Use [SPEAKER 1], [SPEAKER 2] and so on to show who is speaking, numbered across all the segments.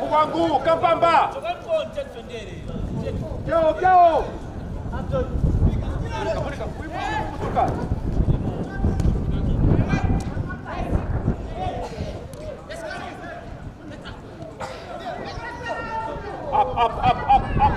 [SPEAKER 1] Kwangu, Kampamba. Kyo. Up.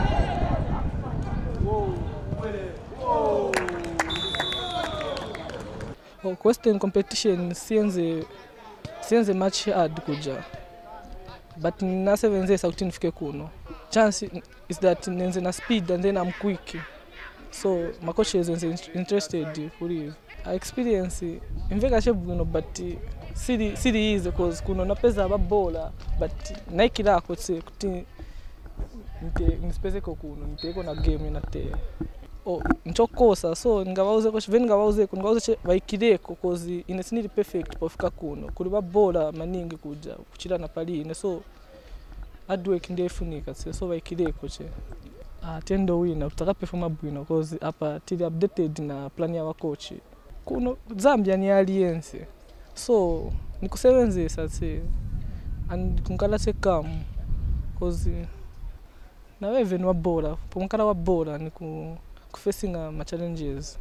[SPEAKER 2] Oh, Western competition sienze match hard kuja. But na 7 days sauti nifike kuno. Chance is that nenze na speed and then I'm quick. So my coach is interested for it. I experience invega shebuno but city is because kuno napeza babola but Nike la kotse kuti nipeze ko kuno niteko na game nate. Oh, nchokosa so ngabauze ko veni ngabauze kungabuze bayikireko because inesini perfect pofika kuno kuri babola maningi kuja kuchira na paline so hard work ndefunika so bayikireko che tendo wina tutaka performa bwino because hapa tili updated na plan ya coach kuno Zambia ni alliance so nikusevenze sasa and kunkala sekam because na wewe ni wabola pomkala wabola ni facing my challenges.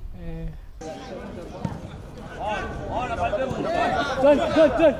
[SPEAKER 2] Good.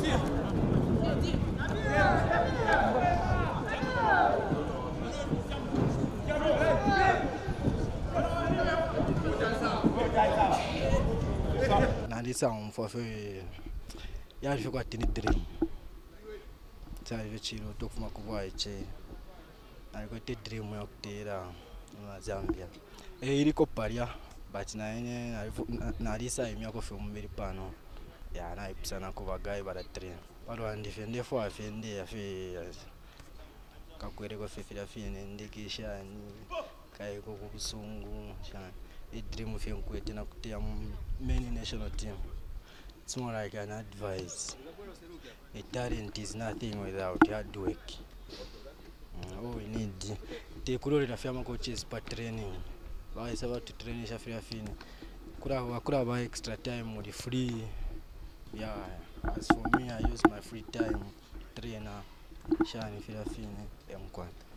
[SPEAKER 3] Nalisa umfofe yaje kwa tini dream. Tsari chiro tokufuma kuva iche. Aliko te dream ya kutera na Zambia. Iliko paria but na yenye nalisa imya ko film pano. Ya na ipsana kuva guy bara train. Bado andifende fo afende afi kakwere ko fefira fine ndikisha ni kai ko kusungu shana. A dream of young quit in a many national team. It's more like an advice. A talent is nothing without hard work. We need to take the family coaches for training. Why is about to train Shafia Fin? Could have extra time with free. Yeah, as for me, I use my free time trainer Shani Filafine.